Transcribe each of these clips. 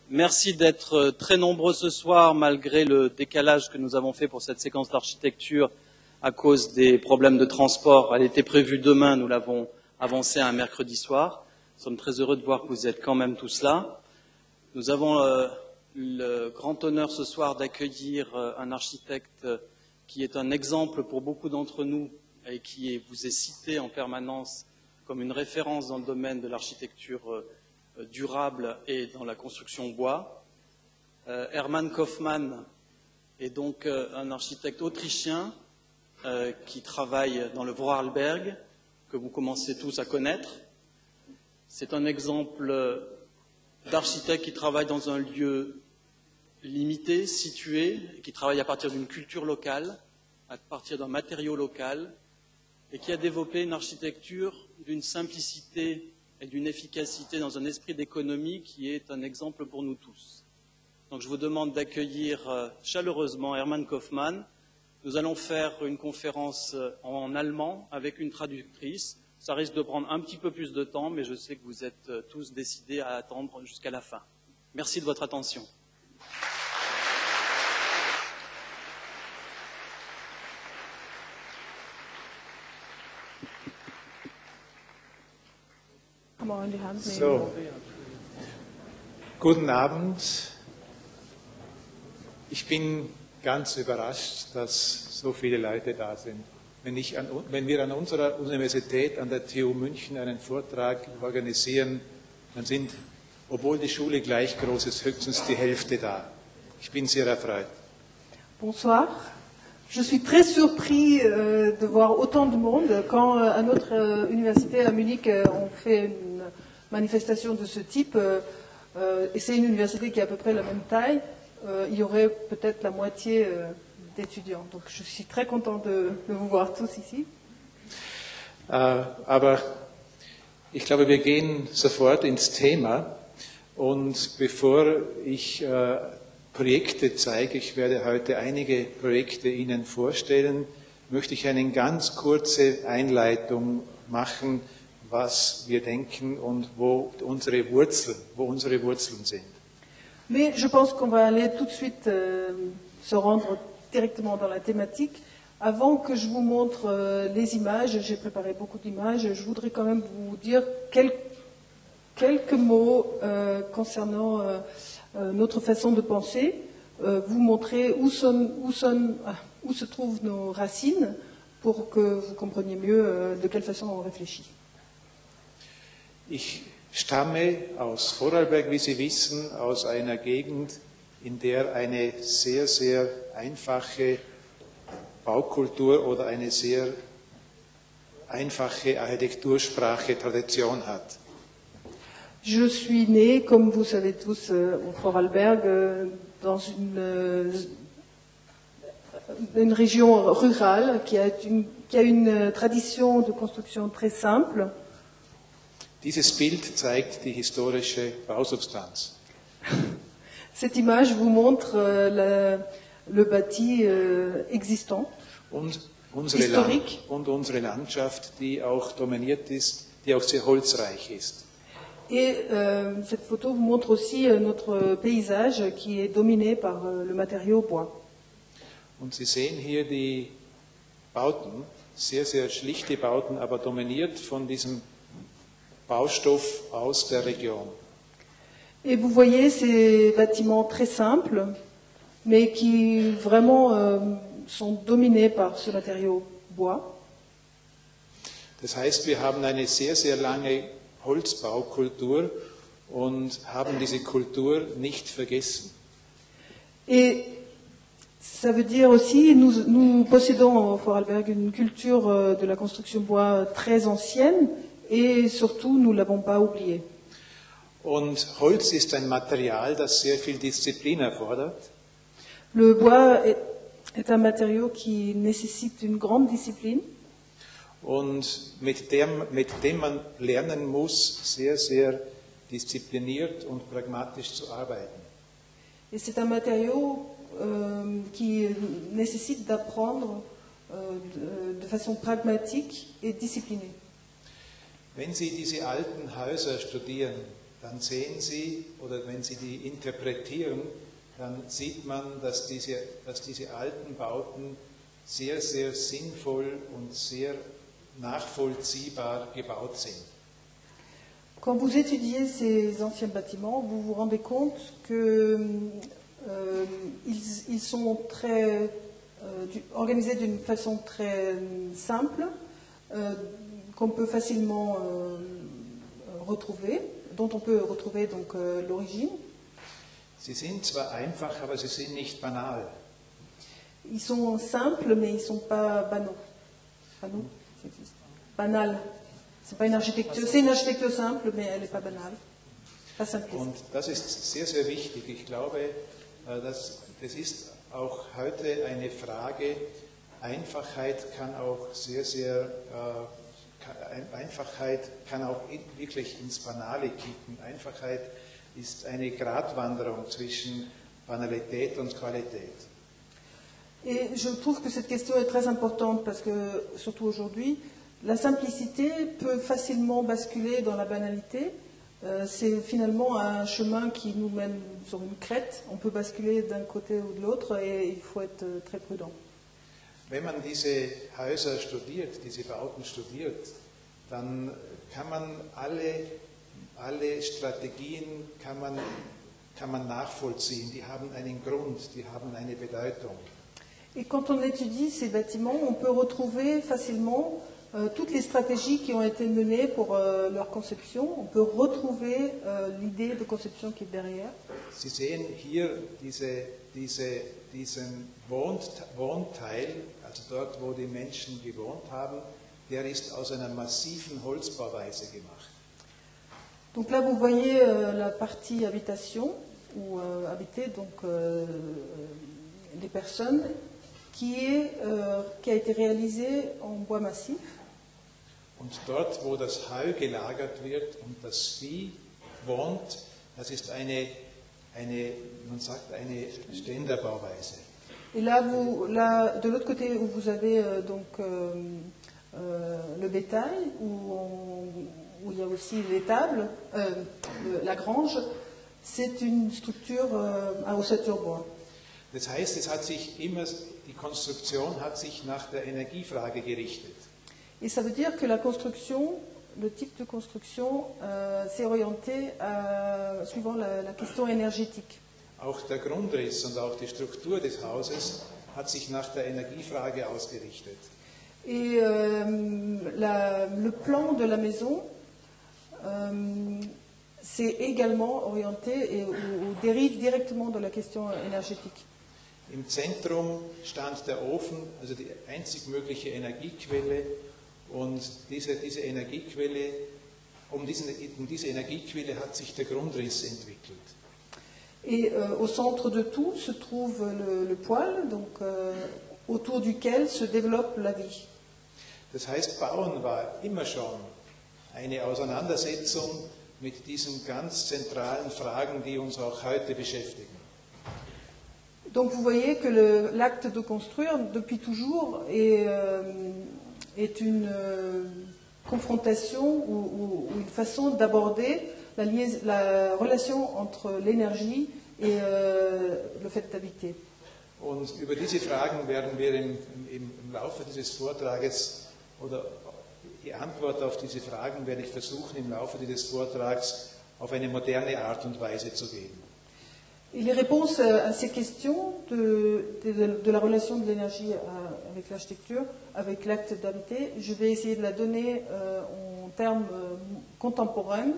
Merci d'être très nombreux ce soir, malgré le décalage que nous avons fait pour cette séquence d'architecture à cause des problèmes de transport. Elle était prévue demain, nous l'avons avancée à un mercredi soir. Nous sommes très heureux de voir que vous êtes quand même tous là. Nous avons le grand honneur ce soir d'accueillir un architecte qui est un exemple pour beaucoup d'entre nous et qui vous est cité en permanence comme une référence dans le domaine de l'architecture durable et dans la construction bois. Hermann Kaufmann est donc un architecte autrichien qui travaille dans le Vorarlberg, que vous commencez tous à connaître. C'est un exemple d'architecte qui travaille dans un lieu limité, situé, qui travaille à partir d'une culture locale, à partir d'un matériau local, et qui a développé une architecture d'une simplicité et d'une efficacité dans un esprit d'économie qui est un exemple pour nous tous. Donc je vous demande d'accueillir chaleureusement Hermann Kaufmann. Nous allons faire une conférence en allemand avec une traductrice. Ça risque de prendre un petit peu plus de temps, mais je sais que vous êtes tous décidés à attendre jusqu'à la fin. Merci de votre attention. So, guten Abend. Ich bin ganz überrascht, dass so viele Leute da sind. Wenn wir an unserer Universität, an der TU München, einen Vortrag organisieren, dann sind, obwohl die Schule gleich groß ist, höchstens die Hälfte da. Ich bin sehr erfreut. Bonsoir. Je suis très surpris de voir autant de monde. Quand à notre université à Munich, on fait une manifestation de ce type, et c'est une université qui a à peu près la même taille, il y aurait peut-être la moitié d'étudiants. Donc je suis très content de vous voir tous ici. Aber ich glaube, wir gehen sofort ins Thema. Und bevor ich Projekte zeige, ich werde heute einige Projekte Ihnen vorstellen, möchte ich eine ganz kurze Einleitung machen, was wir denken und wo unsere Wurzeln sind. Mais je pense qu'on va aller tout de suite se rendre directement dans la thématique. Avant que je vous montre les images, j'ai préparé beaucoup d'images, je voudrais quand même vous dire quelques mots concernant notre façon de penser, vous montrer où se trouvent nos racines pour que vous compreniez mieux de quelle façon on réfléchit. Ich stamme aus Vorarlberg, wie Sie wissen, aus einer Gegend, in der eine sehr, sehr einfache Baukultur oder eine sehr einfache Architektursprache Tradition hat. Je suis né, comme vous savez tous, au Vorarlberg, dans une région rurale qui a une tradition de construction très simple. Dieses Bild zeigt die historische Bausubstanz. Cette image vous montre le bâti existant, historique. Und unsere Landschaft, die auch dominiert ist, die auch sehr holzreich ist. Et cette photo vous montre aussi notre paysage qui est dominé par le matériau bois. Und Sie sehen hier die Bauten, sehr, sehr schlichte Bauten, aber dominiert von diesem Baustoff aus der Region. Et vous voyez ces bâtiments très simples, mais qui vraiment sont dominés par ce matériau bois. Das heißt, wir haben eine sehr, sehr lange Holzbaukultur und haben diese Kultur nicht vergessen. Et ça veut dire aussi, nous possédons au Vorarlberg une culture de la construction bois très ancienne et surtout, nous ne l'avons pas oubliée. Und Holz ist ein Material, das sehr viel Disziplin erfordert. Le bois est un matériau qui nécessite une grande discipline. Und mit dem man lernen muss, sehr, sehr diszipliniert und pragmatisch zu arbeiten. Et c'est un matériau qui nécessite d'apprendre de façon pragmatique et disciplinée. Wenn Sie diese alten Häuser studieren, dann sehen Sie, oder wenn Sie die interpretieren, dann sieht man, dass diese alten Bauten sehr, sehr sinnvoll und sehr nachvollziehbar gebaut sind. Quand vous étudiez ces anciens bâtiments, vous vous rendez compte que ils sont très organisés d'une façon très simple, qu'on peut facilement retrouver, dont on peut retrouver donc l'origine. Sie sind zwar einfach, aber sie sind nicht banal. Ils sont simples, mais ils ne sont pas banaux. Banaux, ça existe. Banal. C'est pas une architecture. C'est une architecture simple, mais elle n'est pas banale. Pas simpliste. Und das ist sehr, sehr wichtig. Ich glaube, das ist auch heute eine Frage. Einfachheit kann auch Einfachheit kann auch wirklich ins Banale kippen. Einfachheit ist eine Gratwanderung zwischen Banalität und Qualität. Et je trouve que cette question est très importante parce que, surtout aujourd'hui, la simplicité peut facilement basculer dans la banalité. C'est finalement un chemin qui nous mène sur une crête. On peut basculer d'un côté ou de l'autre et il faut être très prudent. Wenn man diese Häuser studiert, diese Bauten studiert, dann kann man alle Strategien kann man nachvollziehen. Die haben einen Grund, die haben eine Bedeutung. Et quand on étudie ces bâtiments, on peut retrouver facilement toutes les stratégies qui ont été menées pour leur conception. On peut retrouver l'idée de conception qui est derrière. Sie sehen hier diesen Wohnteil, also dort, wo die Menschen gewohnt haben, der ist aus einer massiven Holzbauweise gemacht. Donc là, vous voyez la partie habitation, ou habiter donc des personnes, qui a été réalisée en bois massif. Und dort, wo das Heu gelagert wird und das Vieh wohnt, das ist man sagt eine Ständerbauweise. Et là, de l'autre côté, où vous avez le bétail, où il y a aussi l'étable, la grange, c'est une structure à ossature bois. Das heißt, die Konstruktion hat sich nach der Energiefrage gerichtet. Et ça veut dire que la construction, le type de construction, s'est orienté suivant la question énergétique. Auch der Grundriss und auch die Struktur des Hauses hat sich nach der Energiefrage ausgerichtet. Et le plan de la maison s'est également orienté ou dérive directement de la question énergétique. Im Zentrum stand der Ofen, also die einzig mögliche Energiequelle, und diese Energiequelle, um diese Energiequelle hat sich der Grundriss entwickelt. Et au centre de tout se trouve le poêle, donc autour duquel se développe la vie. Das heißt, Bauen war immer schon eine Auseinandersetzung mit diesen ganz zentralen Fragen, die uns auch heute beschäftigen. Donc vous voyez que l'acte de construire, depuis toujours, est une confrontation ou une façon d'aborder la relation entre l'énergie et le fait d'habiter. Und über diese Fragen werden wir im Laufe dieses Vortrages, oder die Antwort auf diese Fragen werde ich versuchen, im Laufe dieses Vortrags auf eine moderne Art und Weise zu geben. Et les réponses à ces questions de la relation de l'énergie avec l'architecture, avec l'acte d'habiter, je vais essayer de la donner en termes contemporains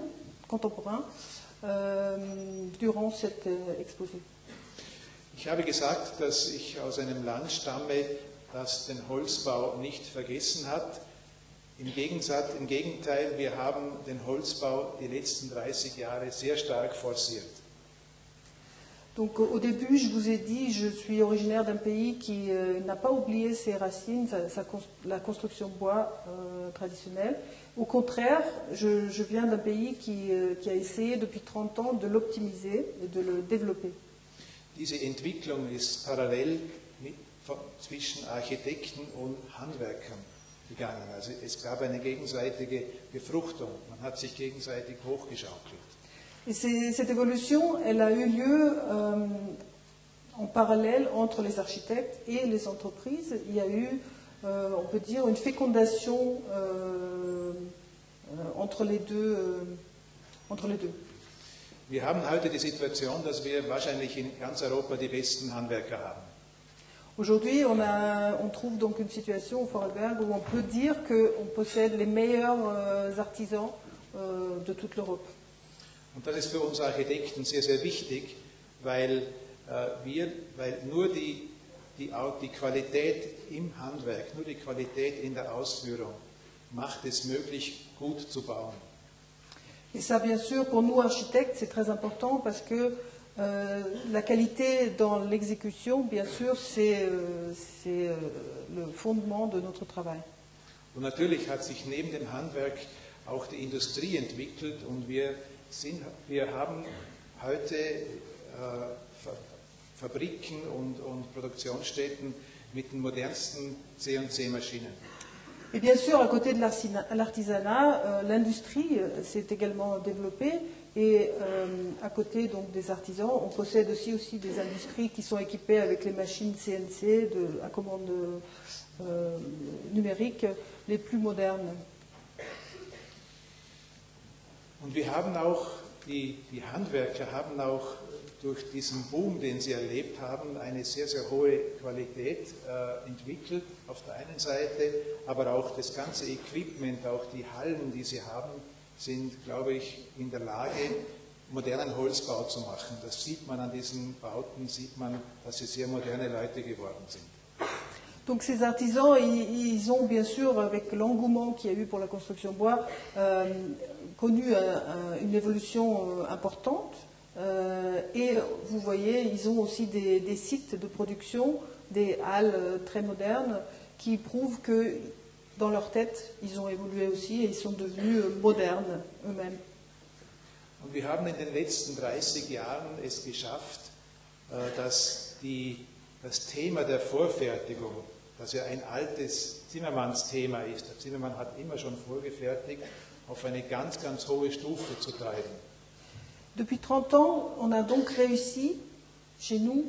durant cet exposé. Ich habe gesagt, dass ich aus einem Land stamme, das den Holzbau nicht vergessen hat. Im Gegenteil, wir haben den Holzbau die letzten 30 Jahre sehr stark forciert. Donc au début, je vous ai dit, je suis originaire d'un pays qui n'a pas oublié ses racines, la construction bois traditionnelle. Au contraire, je viens d'un pays qui a essayé depuis 30 ans de l'optimiser et de le développer. Diese Entwicklung ist parallel zwischen Architekten und Handwerkern gegangen. Also es gab eine gegenseitige Befruchtung, man hat sich gegenseitig hochgeschaukelt. Et cette évolution, elle a eu lieu en parallèle entre les architectes et les entreprises. Il y a eu, on peut dire, une fécondation entre les deux. Wir haben heute die Situation, dass wir wahrscheinlich in ganz Europa die besten Handwerker haben. Aujourd'hui, on trouve donc une situation au Vorarlberg où on peut dire qu'on possède les meilleurs artisans de toute l'Europe. Und das ist für uns Architekten sehr, sehr wichtig, weil nur die Qualität im Handwerk, nur die Qualität in der Ausführung macht es möglich, gut zu bauen. Et ça, bien sûr, pour nous architectes, c'est très important parce que la qualité dans l'exécution, bien sûr, c'est le fondement de notre travail. Und natürlich hat sich neben dem Handwerk auch die Industrie entwickelt und wir haben heute Fabriken und Produktionsstätten mit den modernsten C&C-Maschinen. Et bien sûr, à côté de l'artisanat, l'industrie s'est également développée. Et à côté donc, des artisans, on possède aussi des industries qui sont équipées avec les machines CNC à commande numérique les plus modernes. Und wir haben auch, die Handwerker haben auch durch diesen Boom, den sie erlebt haben, eine sehr, sehr hohe Qualität entwickelt auf der einen Seite, aber auch das ganze Equipment, auch die Hallen, die sie haben, sind, glaube ich, in der Lage, modernen Holzbau zu machen. Das sieht man an diesen Bauten, sieht man, dass sie sehr moderne Leute geworden sind. Donc ces artisans, ils ont bien sûr, avec l'engouement qu'il y a eu pour la construction bois, connu une évolution importante. Et vous voyez, ils ont aussi des sites de production, des halles très modernes, qui prouvent que dans leur tête, ils ont évolué aussi et ils sont devenus modernes eux-mêmes. Und wir haben in den letzten 30 Jahren es geschafft, dass das Thema der Vorfertigung, das ja ein altes Zimmermannsthema ist, der Zimmermann hat immer schon vorgefertigt, auf eine ganz, ganz hohe Stufe zu treiben. Depuis 30 ans, on a donc réussi, chez nous,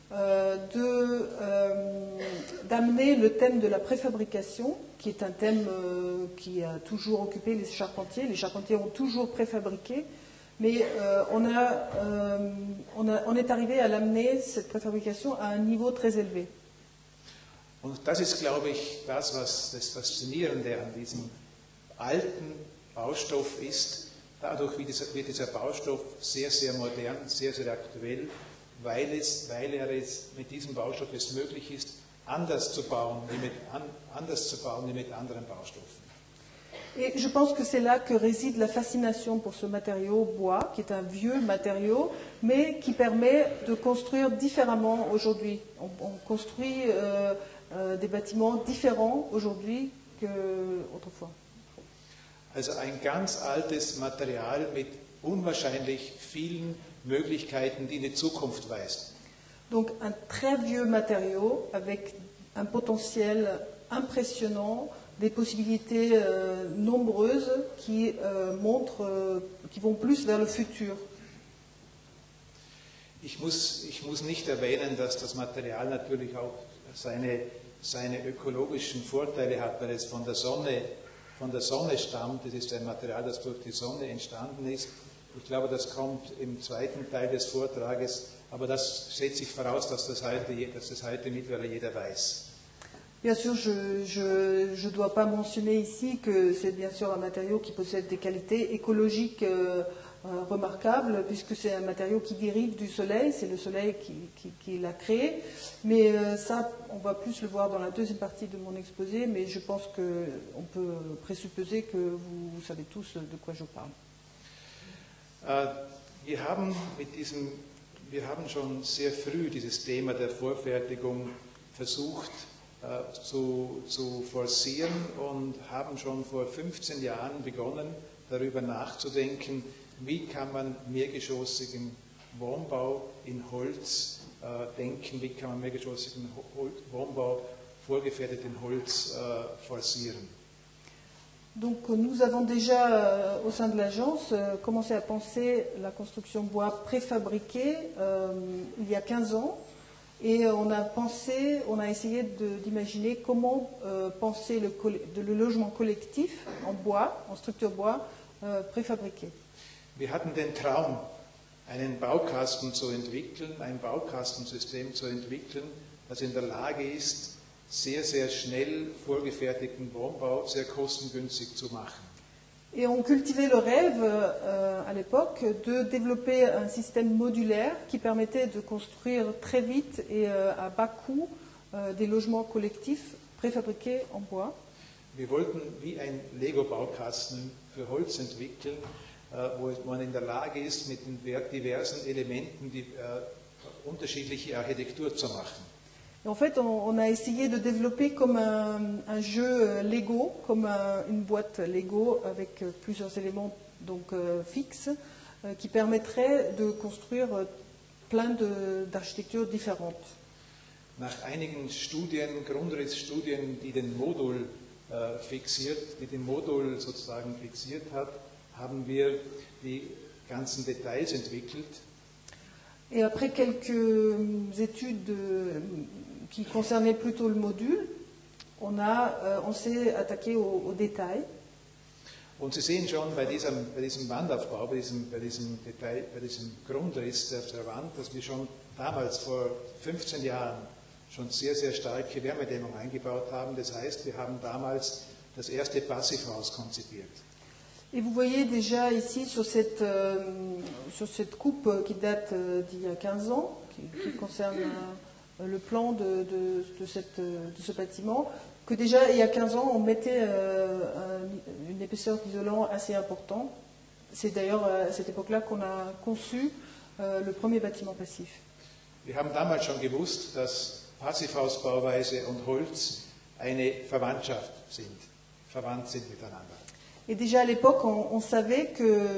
d'amener le thème de la préfabrication, qui est un thème qui a toujours occupé les charpentiers. Les charpentiers ont toujours préfabriqué, mais on est arrivé à l'amener, cette préfabrication, à un niveau très élevé. Und das ist, glaube ich, das Faszinierende an diesem alten Baustoff ist. Dadurch wird dieser Baustoff sehr, sehr modern, sehr, sehr aktuell, weil mit diesem Baustoff es möglich ist, anders zu bauen wie mit anderen Baustoffen. Et je pense que c'est là que réside la fascination pour ce matériau bois, qui est un vieux matériau, mais qui permet de construire différemment aujourd'hui. On construit des bâtiments différents aujourd'hui qu'autrefois. Also ein ganz altes Material mit unwahrscheinlich vielen Möglichkeiten, die in die Zukunft weisen. Donc un très vieux matériau avec un potentiel impressionnant, des possibilités nombreuses qui vont plus vers le futur. Ich muss nicht erwähnen, dass das Material natürlich auch seine ökologischen Vorteile hat, weil es von der Sonne stammt. Es ist ein Material, das durch die Sonne entstanden ist. Ich glaube, das kommt im zweiten Teil des Vortrages, aber das setzt sich voraus, dass das heute mittlerweile jeder weiß. Bien sûr, je ne dois pas mentionner ici que c'est bien sûr un matériau qui possède des qualités écologiques remarquables, puisque c'est un matériau qui dérive du soleil, c'est le soleil qui l'a créé. Mais ça, on va plus le voir dans la deuxième partie de mon exposé, mais je pense qu'on peut présupposer que vous savez tous de quoi je parle. Wir haben schon sehr früh dieses Thema der Vorfertigung versucht zu forcieren und haben schon vor 15 Jahren begonnen, darüber nachzudenken, wie kann man mehrgeschossigen Wohnbau in Holz denken, wie kann man mehrgeschossigen Wohnbau vorgefertigt in Holz forcieren. Donc nous avons déjà, au sein de l'agence, commencé à penser la construction bois préfabriquée il y a 15 ans. Et on a essayé d'imaginer comment penser le logement collectif en bois, en structure bois, préfabriquée. Wir hatten den Traum, einen Baukasten zu entwickeln, ein Baukastensystem zu entwickeln, das in der Lage ist, sehr, sehr schnell vorgefertigten Wohnbau sehr kostengünstig zu machen. Et on cultivait le rêve à l'époque de développer un système modulaire qui permettait de construire très vite et à bas coût des logements collectifs préfabriqués en bois. Wir wollten wie ein Lego-Baukasten für Holz entwickeln, wo man in der Lage ist, mit den diversen Elementen die unterschiedliche Architektur zu machen. Et en fait, on a essayé de développer comme un jeu Lego, comme une boîte Lego avec plusieurs éléments donc, fixes qui permettraient de construire plein d'architectures différentes. Nach einigen Studien, Grundrissstudien, die den Modul die den Modul sozusagen fixiert hat, haben wir die ganzen Details entwickelt. Et après quelques études qui concernaient plutôt le module, on s'est attaqué aux détails. Und Sie sehen schon bei diesem Wandaufbau, bei diesem Grundriss der Wand, dass wir schon damals vor 15 Jahren schon sehr, sehr starke Wärmedämmung eingebaut haben. Das heißt, wir haben damals das erste Passivhaus konzipiert. Et vous voyez déjà ici sur cette coupe qui date d'il y a 15 ans, qui concerne le plan de ce bâtiment, que déjà il y a 15 ans on mettait une épaisseur d'isolant assez importante. C'est d'ailleurs à cette époque-là qu'on a conçu le premier bâtiment passif. Wir haben damals schon gewusst, dass Passivhausbauweise und Holz eine Verwandtschaft sind, verwandt sind miteinander. Et déjà à l'époque, on savait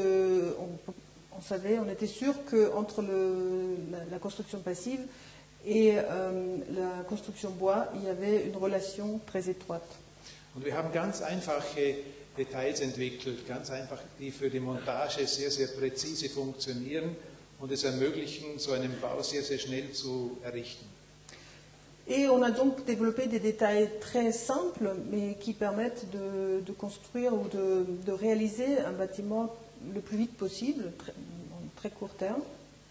on était sûr qu'entre la construction passive et la construction bois, il y avait une relation très étroite. Und wir haben ganz einfache Details entwickelt, ganz einfach, die für die Montage sehr, sehr präzise funktionieren und es ermöglichen, so einen Bau sehr, sehr schnell zu errichten. Et on a donc développé des détails très simples, mais qui permettent de construire ou de réaliser un bâtiment le plus vite possible, en très court terme.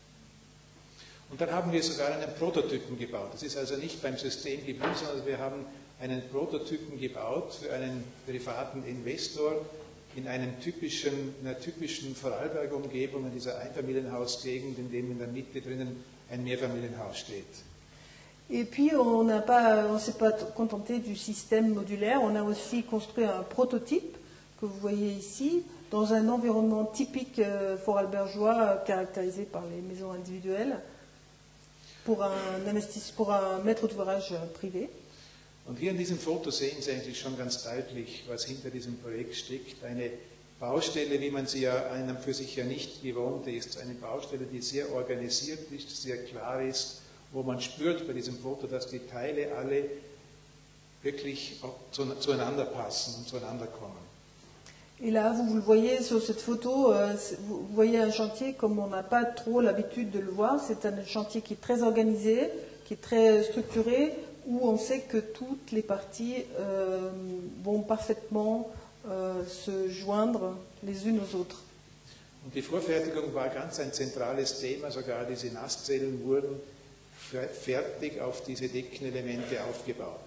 Und dann haben wir sogar einen Prototypen gebaut. Das ist also nicht beim System geblieben, sondern wir haben einen Prototypen gebaut für einen privaten Investor in einer typischen Vorarlberg-Umgebung, in dieser Einfamilienhausgegend, in dem in der Mitte drinnen ein Mehrfamilienhaus steht. Et puis, on ne s'est pas contenté du système modulaire, on a aussi construit un prototype que vous voyez ici, dans un environnement typique vorarlbergeois caractérisé par les maisons individuelles, pour un maître d'ouvrage privé. Und hier in diesem Foto sehen Sie eigentlich schon ganz deutlich, was hinter diesem Projekt steckt. Eine Baustelle, wie man sie ja einem für sich ja nicht gewohnt ist, eine Baustelle, die sehr organisiert ist, sehr klar ist, wo man spürt bei diesem Foto, dass die Teile alle wirklich zueinander passen und zueinander kommen. Et là, vous le voyez sur cette photo, vous voyez un chantier comme on n'a pas trop l'habitude de le voir. C'est un chantier qui est très organisé, qui est très structuré, où on sait que toutes les parties vont parfaitement se joindre les unes aux autres. Und die Vorfertigung war ganz ein zentrales Thema, sogar diese Nasszellen wurden fertig auf diese Deckenelemente aufgebaut.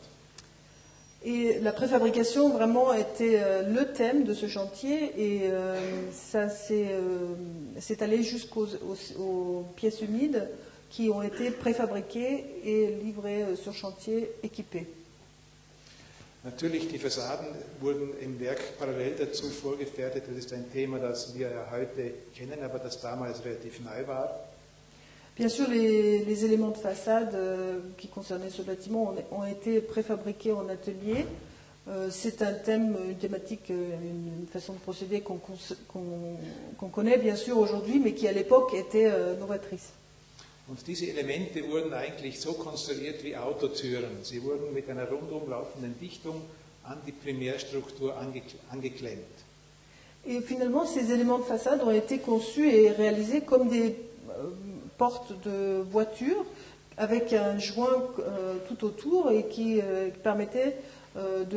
Et la préfabrication vraiment était le thème de ce chantier et ça s'est allé jusqu'aux pièces humides qui ont été préfabriquées et livrées sur chantier équipées. Natürlich, die Fassaden wurden im Werk parallel dazu vorgefertigt. Das ist ein Thema, das wir ja heute kennen, aber das damals relativ neu war. Bien sûr, les éléments de façade qui concernaient ce bâtiment ont été préfabriqués en atelier. C'est un thème, une thématique, une façon de procéder qu'on connaît bien sûr aujourd'hui, mais qui à l'époque était novatrice. Und diese Elemente wurden eigentlich so konstruiert wie Autotüren. Sie wurden mit einer rundum laufenden Dichtung an die Primärstruktur angeklemmt. Et finalement, ces éléments de façade ont été conçus et réalisés comme des portes de voiture avec un joint tout autour et qui permettait de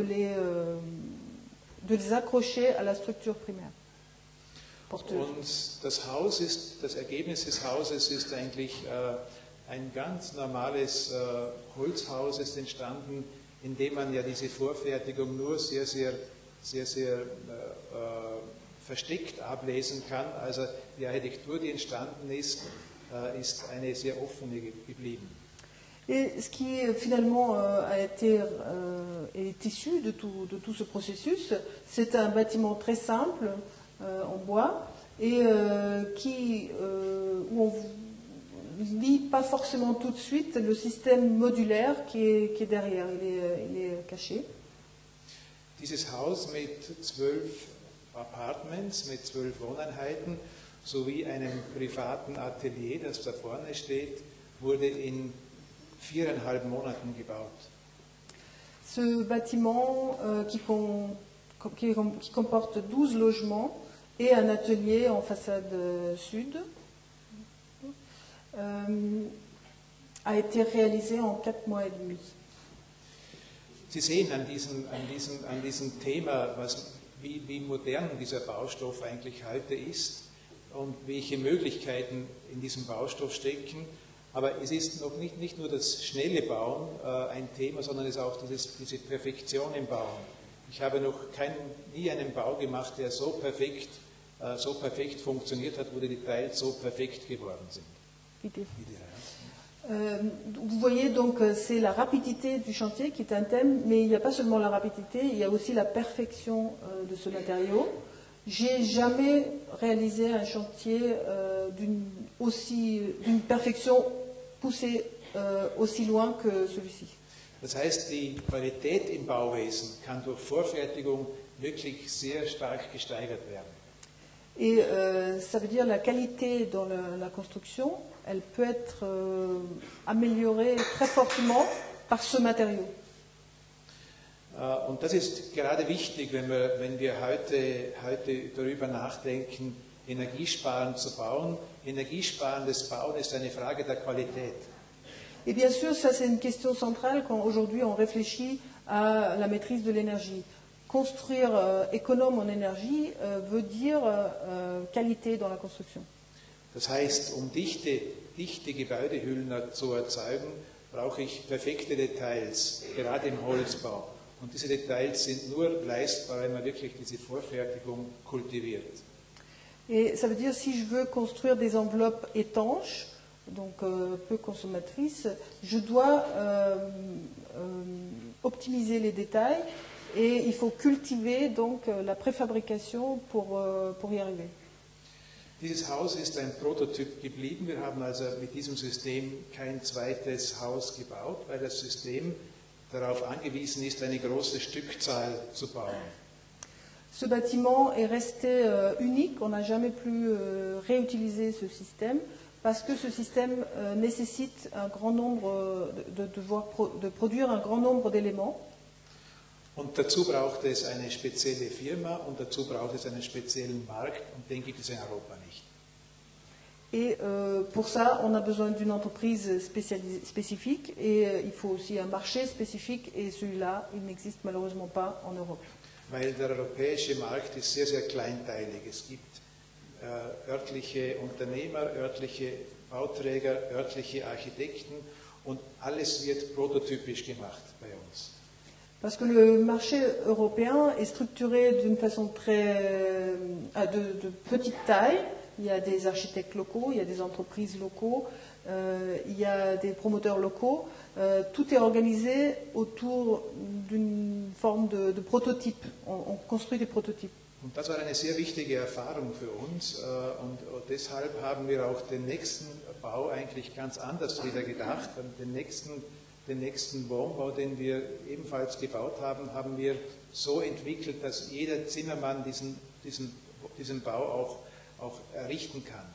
les accrocher à la structure primaire. Porteuse. Und das Ergebnis des Hauses ist eigentlich ein ganz normales Holzhaus ist entstanden, in dem man ja diese Vorfertigung nur sehr versteckt ablesen kann. Also die Architektur, die entstanden ist, ist eine sehr offene geblieben. Et ce qui finalement est issu de tout ce processus, c'est un bâtiment très simple en bois et où on ne lit pas forcément tout de suite le système modulaire qui est derrière, il est caché. Dieses Haus mit 12 Apartments, mit 12 Wohneinheiten sowie einem privaten Atelier, das da vorne steht, wurde in 4,5 Monaten gebaut. Ce bâtiment qui comporte 12 logements et un atelier en façade sud a été réalisé en 4 mois et demi. Sie sehen an diesem Thema, wie modern dieser Baustoff eigentlich heute ist und welche Möglichkeiten in diesem Baustoff stecken. Aber es ist noch nicht nur das schnelle Bauen ein Thema, sondern es ist auch diese Perfektion im Bauen. Ich habe noch nie einen Bau gemacht, der so perfekt funktioniert hat, wo die Details so perfekt geworden sind. Vous voyez donc c'est la rapidité du chantier qui est un thème, mais il n'y a pas seulement la rapidité, il y a aussi la perfection de ce matériau. J'ai jamais réalisé un chantier d'une perfection poussée aussi loin que celui-ci. Das heißt, die Qualität im Bauwesen kann durch Vorfertigung wirklich sehr stark gesteigert werden. Et ça veut dire la qualité dans la construction, elle peut être améliorée très fortement par ce matériau. Und das ist gerade wichtig, wenn wir heute darüber nachdenken, energiesparend zu bauen. Energiesparendes Bauen ist eine Frage der Qualität. Et bien sûr, ça c'est une question centrale quand aujourd'hui on réfléchit à la maîtrise de l'énergie. Construire économe en énergie veut dire qualité dans la construction. Das heißt, dichte Gebäudehüllen zu erzeugen, brauche ich perfekte Details, gerade im Holzbau. Und diese Details sind nur leistbar, wenn man wirklich diese Vorfertigung kultiviert. Et ça veut dire si je veux construire des enveloppes étanches, donc peu consommatrices, je dois optimiser les détails et il faut cultiver donc la préfabrication pour y arriver. Dieses Haus ist ein Prototyp geblieben. Wir haben also mit diesem System kein zweites Haus gebaut, weil das System darauf angewiesen ist, eine große Stückzahl zu bauen. Ce bâtiment est resté unique, on n'a jamais pu réutiliser ce système parce que ce système nécessite un grand nombre de produire un grand nombre d'éléments. Und dazu braucht es eine spezielle Firma und dazu braucht es einen speziellen Markt und den gibt es in Europa nicht. Et pour ça, on a besoin d'une entreprise spécifique et il faut aussi un marché spécifique et celui-là, il n'existe malheureusement pas en Europe. Weil der europäische Markt ist sehr kleinteilig. Es gibt örtliche Unternehmer, örtliche Bauträger, örtliche Architekten und alles wird prototypisch gemacht bei uns. Parce que le marché européen est structuré d'une façon de petite taille. Il y a des architectes locaux, il y a des entreprises locaux, il y a des promoteurs locaux. Tout est organisé autour d'une forme de prototype. On construit des prototypes. Und das war eine sehr wichtige Erfahrung für uns und deshalb haben wir auch den nächsten Bau eigentlich ganz anders wieder gedacht. Und den nächsten Wohnbau, den wir ebenfalls gebaut haben, haben wir so entwickelt, dass jeder Zimmermann diesen Bau auch errichten kann.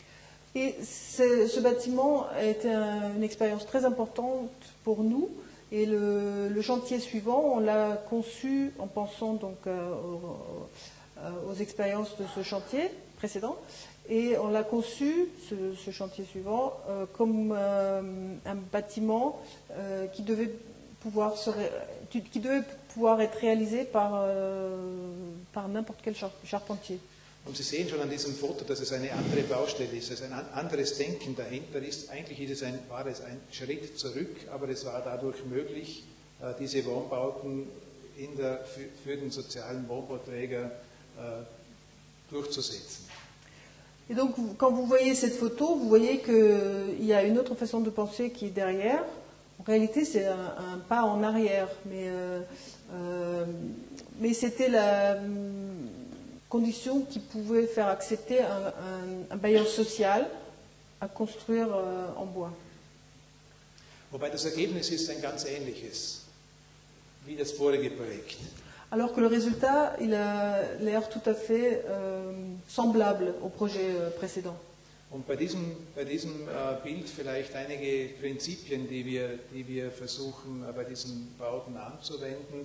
Et ce bâtiment a été une expérience très importante pour nous Et le chantier suivant, on l'a conçu en pensant donc aux expériences de ce chantier précédent, et on l'a conçu, ce chantier suivant, comme un bâtiment qui devait pouvoir être réalisé par n'importe quel charpentier. Und Sie sehen schon an diesem Foto, dass es eine andere Baustelle ist, dass ein anderes Denken dahinter ist. Eigentlich war es ein Schritt zurück, aber es war dadurch möglich, diese Wohnbauten für den sozialen Wohnbauträger durchzusetzen. Et donc, quand vous voyez cette photo, vous voyez qu'il y a une autre façon de penser qui est derrière. En réalité, c'est un pas en arrière, mais c'était la condition qui pouvait faire accepter un bailleur social à construire en bois. Wobei das Ergebnis ist ein ganz ähnliches wie das vorige Projekt. Alors que le résultat, il a l'air tout à fait semblable au projet précédent. Und bei diesem Bild vielleicht einige Prinzipien, die wir versuchen, bei diesen Bauten anzuwenden.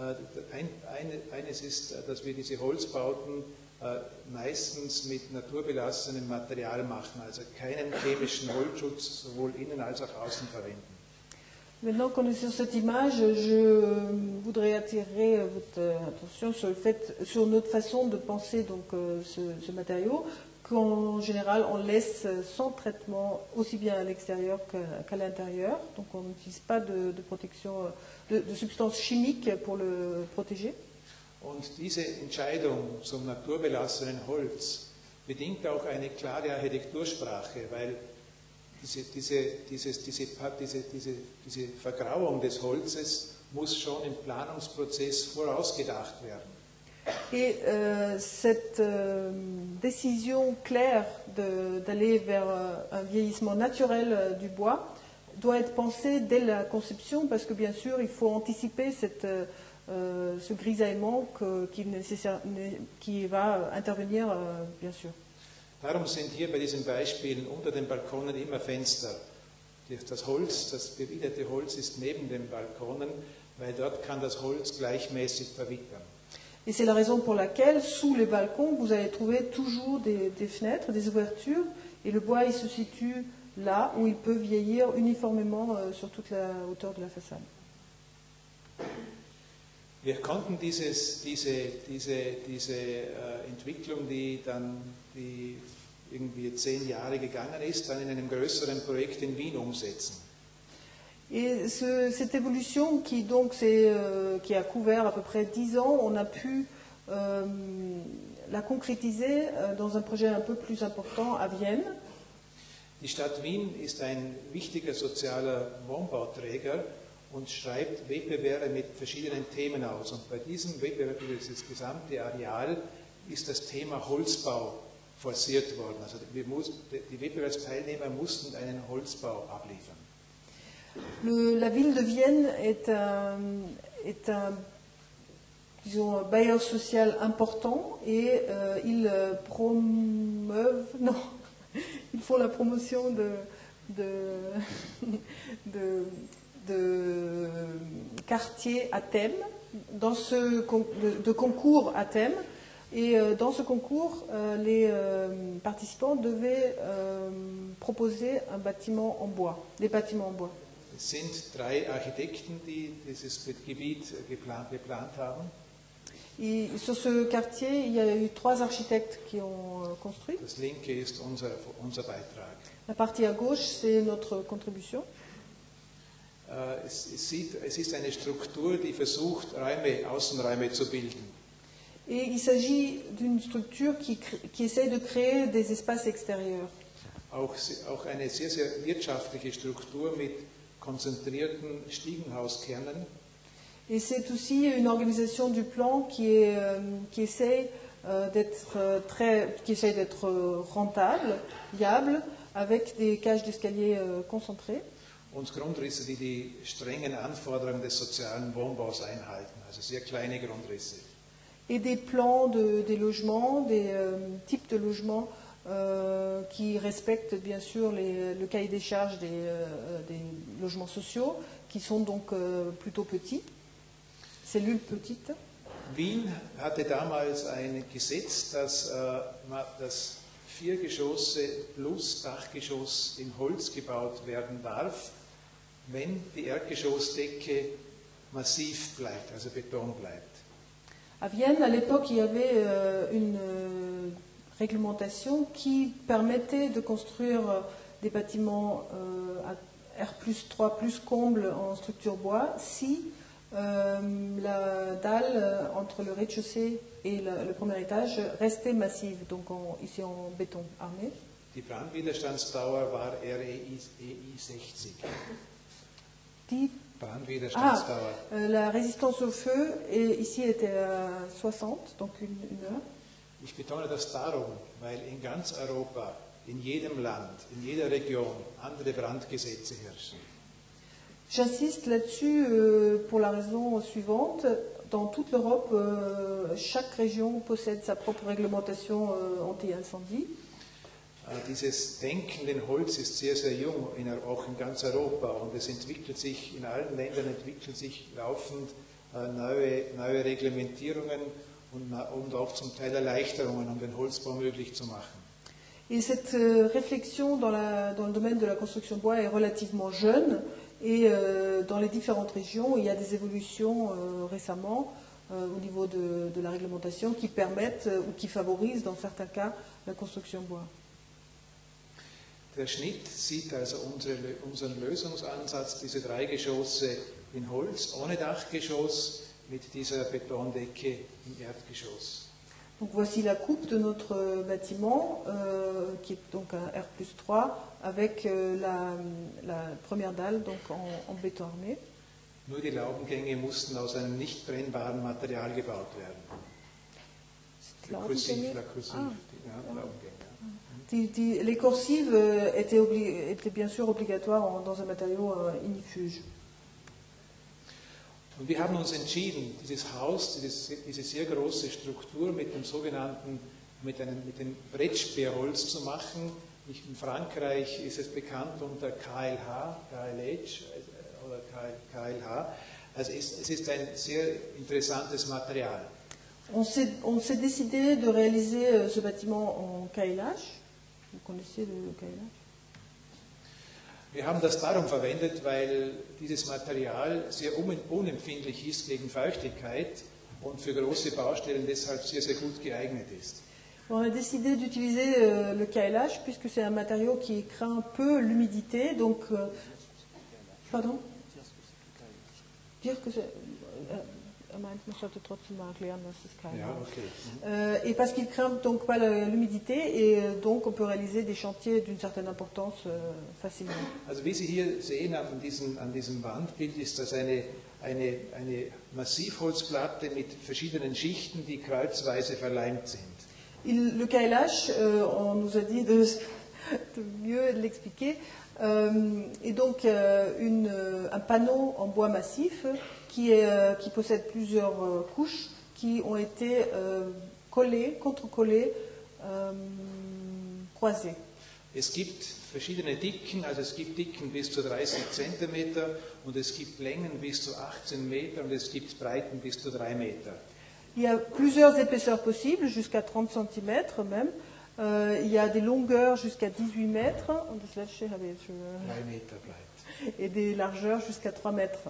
Eines ist, dass wir diese Holzbauten meistens mit naturbelassenem Material machen, also keinen chemischen Holzschutz sowohl innen als auch außen verwenden. Maintenant qu'on est sur cette image, je voudrais attirer votre attention sur notre façon de penser donc, ce matériau, qu'en général on laisse sans traitement aussi bien à l'extérieur qu'à l'intérieur. Donc on n'utilise pas de protection, de substances chimiques pour le protéger. Und diese Entscheidung zum naturbelassenen Holz bedingt auch eine klare Architektursprache, weil diese Vergrauung des Holzes muss schon im Planungsprozess vorausgedacht werden. Et cette décision claire d'aller vers un vieillissement naturel du bois doit être pensée dès la conception, parce que bien sûr il faut anticiper ce grisaillement qui va intervenir bien sûr. Darum sind hier bei diesen Beispielen unter den Balkonen immer Fenster. Das Holz, das bewiderte Holz ist neben den Balkonen, weil dort kann das Holz gleichmäßig verwittern. Et c'est la raison pour laquelle, sous les balcons, vous allez trouver toujours des fenêtres, des ouvertures, et le bois il se situe là où il peut vieillir uniformément sur toute la hauteur de la façade. Wir konnten diese Entwicklung, die irgendwie 10 Jahre gegangen ist, dann in einem größeren Projekt in Wien umsetzen. Et cette évolution qui a couvert à peu près 10 ans, on a pu la concrétiser dans un projet un peu plus important à Vienne. Die Stadt Wien ist ein wichtiger sozialer Wohnbauträger und schreibt Wettbewerbe mit verschiedenen Themen aus. Und bei diesem Wettbewerb über das gesamte Areal ist das Thema Holzbau forciert worden. Also die Wettbewerbsteilnehmer mussten einen Holzbau abliefern. La ville de Vienne est un disons, bailleur social important et ils font la promotion de quartiers à thème, de concours à thème. Et dans ce concours, les participants devaient proposer un bâtiment en bois, des bâtiments en bois. Es sind 3 Architekten, die dieses Gebiet geplant haben. Et sur ce quartier, il y a eu 3 architectes qui ont construit. Das linke ist unser Beitrag. La partie à gauche, c'est notre contribution. Es ist eine Struktur, die versucht, Außenräume zu bilden. Et il s'agit d'une structure qui essaie de créer des espaces extérieurs. Auch eine sehr, sehr wirtschaftliche Struktur mit konzentrierten Stiegenhauskernen. Et c'est aussi une organisation du plan qui essaie d'être rentable, viable, avec des cages d'escalier concentrées. Und Grundrisse, die die strengen Anforderungen des sozialen Wohnbaus einhalten, also sehr kleine Grundrisse. Et des plans des logements, des types de logements qui respectent bien sûr le cahier des charges des logements sociaux, qui sont donc plutôt petits, cellules petites. Wien hatte damals ein Gesetz, dass 4 Geschosse plus Dachgeschoss in Holz gebaut werden darf, wenn die Erdgeschossdecke massiv bleibt, also Beton bleibt. À Vienne, à l'époque, il y avait une réglementation qui permettait de construire des bâtiments à R+3 plus comble en structure bois si la dalle entre le rez-de-chaussée et le premier étage restait massive, donc ici en béton armé. Die Brandwiderstandsdauer war REI 60. Die Brandwiderstandsdauer. La résistance au feu ici était à 60, donc une heure. Ich betone das darum, weil in ganz Europa, in jedem Land, in jeder Region andere Brandgesetze herrschen. J'insiste là-dessus pour la raison suivante. Dans toute l'Europe, chaque région possède sa propre réglementation anti-incendie. Dieses Denken in Holz ist sehr, sehr jung, auch in ganz Europa. Und es entwickelt sich, in allen Ländern entwickeln sich laufend neue Reglementierungen und auch zum Teil Erleichterungen, um den Holzbau möglich zu machen. Et cette réflexion dans le domaine de la construction bois est relativement jeune. Et dans les différentes régions, il y a des évolutions récemment au niveau de la réglementation qui permettent ou qui favorisent dans certains cas la construction bois. Der Schnitt sieht also unseren Lösungsansatz, diese 3 Geschosse in Holz, ohne Dachgeschoss, mit dieser Betondecke im Erdgeschoss. Donc voici la coupe de notre bâtiment, qui est donc un R+3, avec la première dalle donc en béton armé. Nur die Laubengänge mussten aus einem nicht brennbaren Material gebaut werden. Laubengänge? Laubengänge. Les coursives étaient bien sûr obligatoires dans un matériau ignifuge. Und wir haben uns entschieden, dieses Haus, diese sehr große Struktur mit dem dem Brettsperrholz zu machen. In Frankreich ist es bekannt unter KLH oder KLH. Also es ist ein sehr interessantes Material. On s'est décidé de réaliser ce bâtiment en KLH. Vous connaissez le KLH? Wir haben das darum verwendet, weil dieses Material sehr unempfindlich ist gegen Feuchtigkeit und für große Baustellen deshalb sehr, sehr gut geeignet ist. On a décidé d'utiliser le KLH puisque c'est un matériau qui craint peu l'humidité. Donc, pardon? Dire que c'est... Man sollte trotzdem mal erklären, was das KLH. Ja, okay. Et parce qu'il craint donc pas l'humidité et donc on peut réaliser des chantiers d'une certaine importance facilement. Also wie Sie hier sehen an diesem Wandbild ist das eine Massivholzplatte mit verschiedenen Schichten, die kreuzweise verleimt sind. Le KLH, on nous a dit de mieux l'expliquer, est donc un panneau en bois massif qui possède plusieurs couches qui ont été contre-collées, croisées. Es gibt verschiedene Dicken, also es gibt Dicken bis zu 30 cm und es gibt Längen bis zu 18 Meter und es gibt Breiten bis zu 3 Meter. Il y a plusieurs épaisseurs possibles, jusqu'à 30 cm même. Il y a des longueurs jusqu'à 18 mètres und das letzte habe ich jetzt schon, 3 Meter breit. et des largeurs jusqu'à 3 mètres.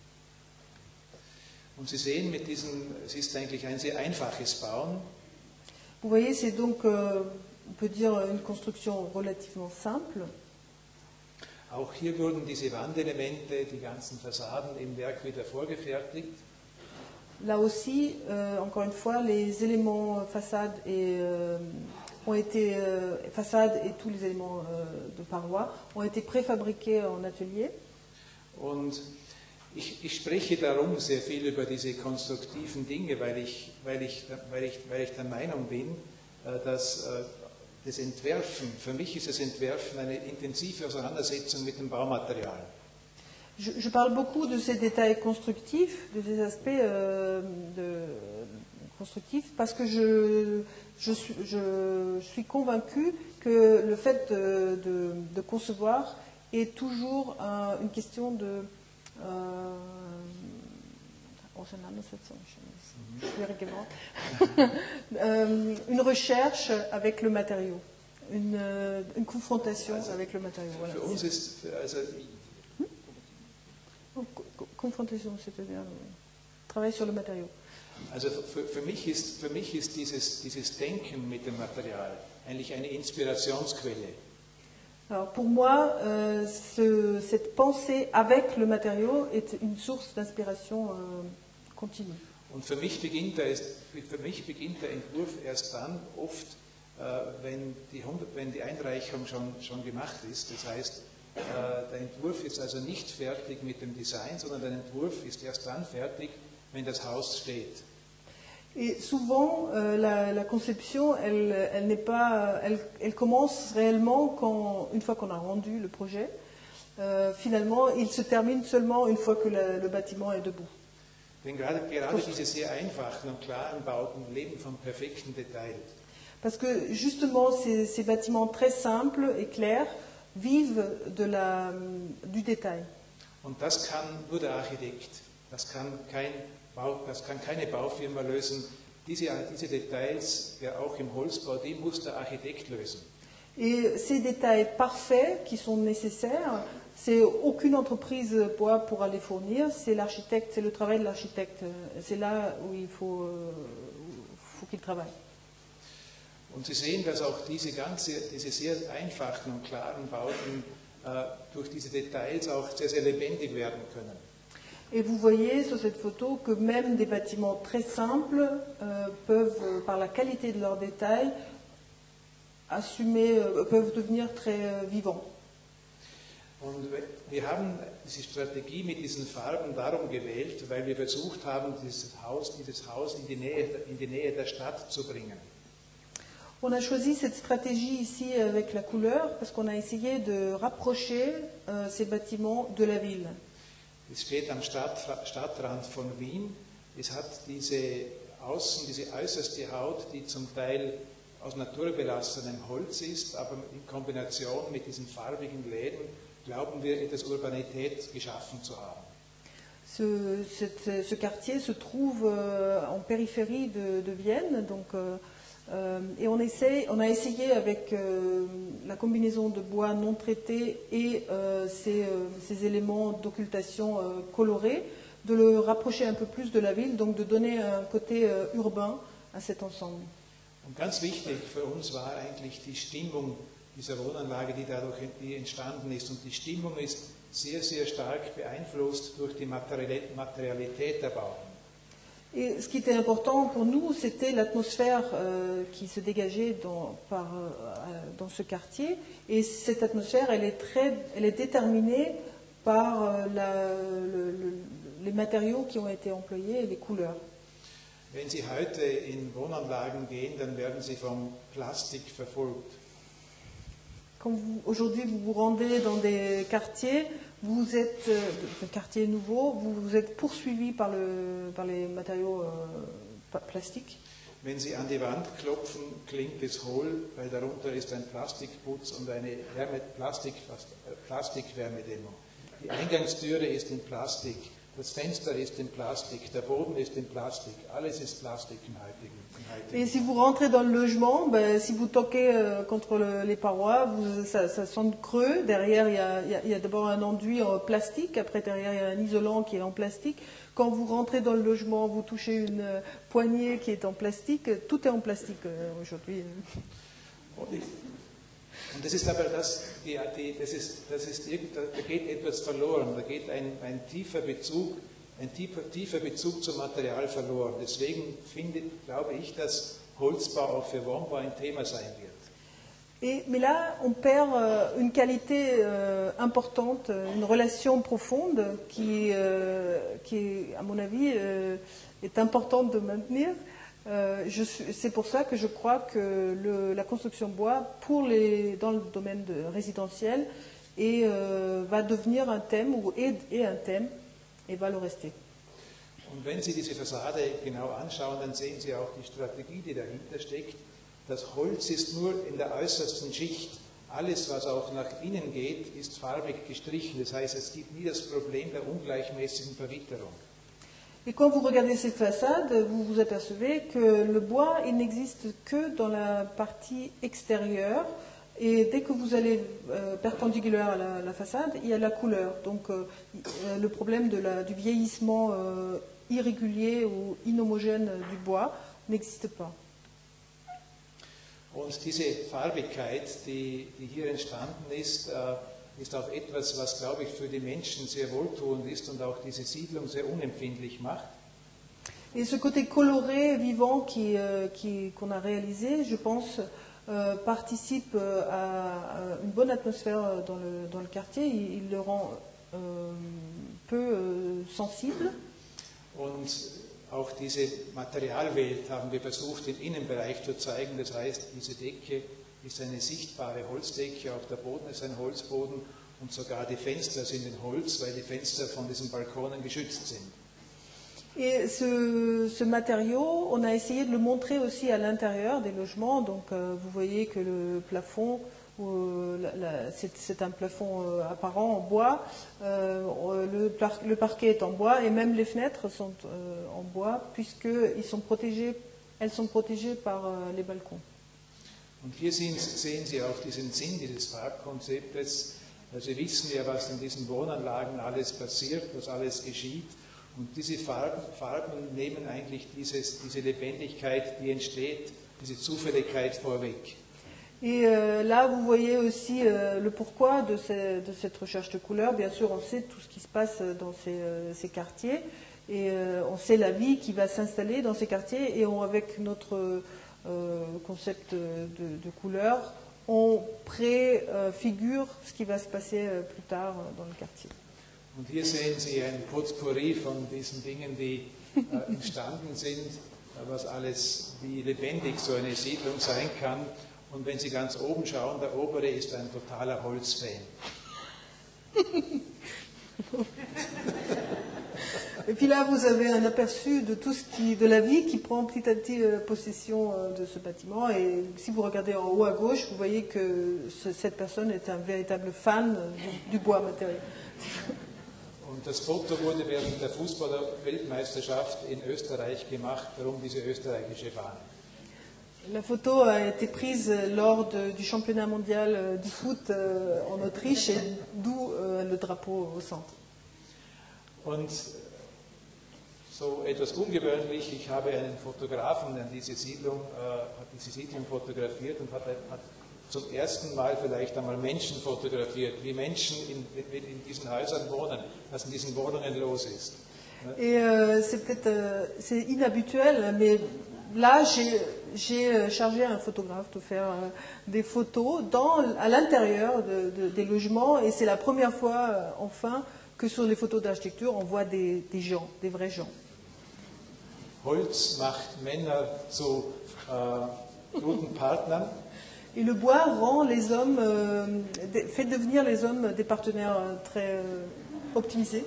Und Sie sehen, es ist eigentlich ein sehr einfaches Bauen. Vous voyez, c'est donc, on peut dire, une construction relativement simple. Auch hier wurden diese Wandelemente, die ganzen Fassaden im Werk wieder vorgefertigt. Là aussi, encore une fois, les éléments façade façade et tous les éléments de parois ont été préfabriqués en atelier. Und ich spreche darum sehr viel über diese konstruktiven Dinge, weil ich der Meinung bin, dass das Entwerfen, für mich ist das Entwerfen eine intensive Auseinandersetzung mit dem Baumaterial. Je parle beaucoup de ces détails constructifs, de ces aspects constructifs, parce que je suis convaincue que le fait de concevoir est toujours une question Auseinandersetzung, schwierige Wort. Une recherche avec le matériau, une confrontation avec le matériau. Voilà. Für uns ist, also confrontation, c'est-à-dire travail sur le matériau. Also für mich ist dieses Denken mit dem Material eigentlich eine Inspirationsquelle. Alors pour moi, cette pensée avec le matériau est une source d'inspiration continue. Und für mich beginnt der Entwurf erst dann oft, wenn die Einreichung schon gemacht ist. Das heißt, der Entwurf ist also nicht fertig mit dem Design, sondern der Entwurf ist erst dann fertig, wenn das Haus steht. Et souvent, la conception, elle commence réellement une fois qu'on a rendu le projet. Finalement, il se termine seulement une fois que le bâtiment est debout. Denn gerade diese sehr einfachen und klaren Bauten leben vom perfekten Detail. Parce que justement, ces bâtiments très simples et clairs vivent du détail. Und das kann nur der Architekt, das kann keine Baufirma lösen. Diese Details, ja auch im Holzbau, die muss der Architekt lösen. Et ces détails parfaits qui sont nécessaires, c'est aucune entreprise pourra les fournir, c'est l'architecte, c'est le travail de l'architecte. C'est là où il faut qu'il travaille. Und Sie sehen, dass auch diese sehr einfachen und klaren Bauten durch diese Details auch sehr, sehr lebendig werden können. Et vous voyez sur cette photo que même des bâtiments très simples peuvent, par la qualité de leurs détails, peuvent devenir très vivants. Und wir haben diese Strategie mit diesen Farben darum gewählt, weil wir versucht haben, dieses Haus in die Nähe der Stadt zu bringen. On a choisi cette stratégie ici avec la couleur parce qu'on a essayé de rapprocher ces bâtiments de la ville. Es steht am Stadtrand von Wien. Es hat diese äußerste Haut, die zum Teil aus naturbelassenem Holz ist, aber in Kombination mit diesen farbigen Läden glauben wir, etwas Urbanität geschaffen zu haben. Ce quartier se trouve en périphérie de Vienne, donc, et on a essayé avec la combinaison de bois non traité et ces éléments d'occultation colorés, de le rapprocher un peu plus de la ville, donc de donner un côté urbain à cet ensemble. Und ganz wichtig für uns war eigentlich die Stimmung dieser Wohnanlage, die entstanden ist. Und die Stimmung ist sehr, sehr stark beeinflusst durch die Materialität der Bauten. Et ce qui était important pour nous, c'était l'atmosphère qui se dégageait dans ce quartier. Et cette atmosphère, elle est déterminée par les matériaux qui ont été employés et les couleurs. Wenn Sie heute in Wohnanlagen gehen, dann werden Sie vom Plastik verfolgt. Quand aujourd'hui vous vous rendez dans des quartiers, des quartiers nouveaux, vous êtes poursuivis par les matériaux plastiques. Wenn Sie an die Wand klopfen, klingt es hohl, weil darunter ist ein Plastikputz und eine Plastikwärmedämmung. Die Eingangstüre ist in Plastik, das Fenster ist in Plastik, der Boden ist in Plastik, alles ist Plastik im heutigen. Et si vous rentrez dans le logement, si vous toquez contre les parois, ça sonne creux. Derrière, il y a d'abord un enduit en plastique. Après, derrière, il y a un isolant qui est en plastique. Quand vous rentrez dans le logement, vous touchez une poignée qui est en plastique. Tout est en plastique aujourd'hui. Und das ist aber da geht etwas verloren, da geht ein tiefer Bezug zum Material verloren. Deswegen glaube ich, dass Holzbau auch für Wohnbau ein Thema sein wird. Mais là, on perd une qualité importante, une relation profonde qui à mon avis, est importante de maintenir. C'est pour ça que je crois que la construction bois, dans le domaine résidentiel, va devenir un thème, est un thème, et va le rester. Und wenn Sie diese Fassade genau anschauen, dann sehen Sie auch die Strategie, die dahinter steckt. Das Holz ist nur in der äußersten Schicht alles, was auch nach innen geht, ist farbig gestrichen. Das heißt, es gibt nie das Problem der ungleichmäßigen Verwitterung. Et quand vous regardez cette façade, vous vous apercevez que le bois, il n'existe que dans la partie extérieure. Et dès que vous allez perpendiculaire à la façade, il y a la couleur. Donc le problème du vieillissement irrégulier ou inhomogène du bois n'existe pas. Und diese Farbigkeit, die hier entstanden ist, ist auch etwas, was, glaube ich, für die Menschen sehr wohltuend ist und auch diese Siedlung sehr unempfindlich macht. Et ce côté coloré, vivant qu'on a réalisé, je pense, participe à une bonne atmosphère dans le quartier. Il le rend peu sensible. Und auch diese Materialwelt haben wir versucht, im Innenbereich zu zeigen. Das heißt, diese Decke ist eine sichtbare Holzdecke, auch der Boden ist ein Holzboden und sogar die Fenster sind in Holz, weil die Fenster von diesen Balkonen geschützt sind. Et ce matériau, on a essayé de le montrer aussi à l'intérieur des logements. Donc vous voyez que le plafond, c'est un plafond apparent en bois, le parquet est en bois et même les fenêtres sont en bois puisqu'elles sont protégées par les balcons. Und hier sehen Sie auch diesen Sinn dieses Farbkonzeptes. Sie wissen ja, was in diesen Wohnanlagen alles passiert, was alles geschieht. Und diese Farben nehmen eigentlich diese Lebendigkeit, die entsteht, diese Zufälligkeit vorweg. Et là, vous voyez aussi le pourquoi de cette recherche de couleurs. Bien sûr, on sait tout ce qui se passe dans ces quartiers et on sait la vie qui va s'installer dans ces quartiers. Et avec notre concept de couleurs, on préfigure ce qui va se passer plus tard dans le quartier. Und hier sehen Sie ein Potpourri von diesen Dingen, die entstanden sind, wie lebendig so eine Siedlung sein kann. Und wenn Sie ganz oben schauen, der obere ist ein totaler Holzfan. Et puis là, vous avez un aperçu de de la vie qui prend petit à petit possession de ce bâtiment. Et si vous regardez en haut à gauche, vous voyez que cette personne est un véritable fan du bois matériel. Und das Foto wurde während der Fußball-Weltmeisterschaft in Österreich gemacht, darum diese österreichische Fahne. La photo a été prise lors du championnat mondial du foot en Autriche, et d'où le drapeau au centre. Und so etwas ungewöhnlich, ich habe einen Fotografen an diese Siedlung fotografiert und hat zum ersten Mal vielleicht einmal Menschen fotografiert, wie Menschen in diesen Häusern wohnen, was in diesen Wohnungen los ist. Et c'est inhabituel, mais là j'ai chargé un photographe de faire des photos à l'intérieur des logements, et c'est la première fois enfin que sur les photos d'architecture on voit des gens, des vrais gens. Holz macht Männer zu guten Partnern. Et le bois rend les hommes, fait devenir les hommes des partenaires très optimisés.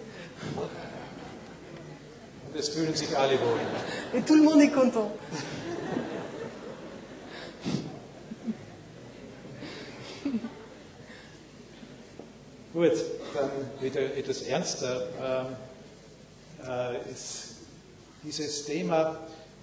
Und es fühlen sich alle wohl. Et tout le monde est content. Gut, dann wieder etwas ernster. Dieses Thema,